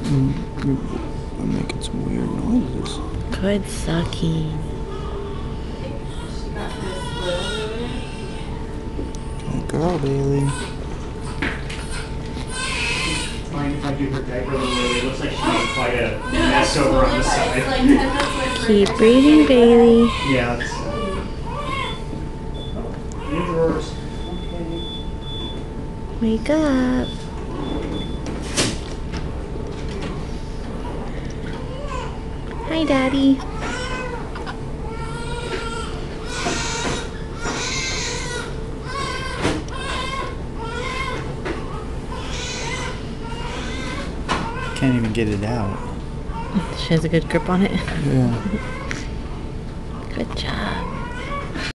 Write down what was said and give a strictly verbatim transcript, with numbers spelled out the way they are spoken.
Mm, I'm making some weird noises. Good sucking. Good girl, Bailey. Mind if I do her diaper a little early? It looks like she made quite a mess over on the side. Keep breathing, Bailey. Yeah, that's in drawers. Wake up. Hi, Daddy. Can't even get it out. She has a good grip on it. Yeah.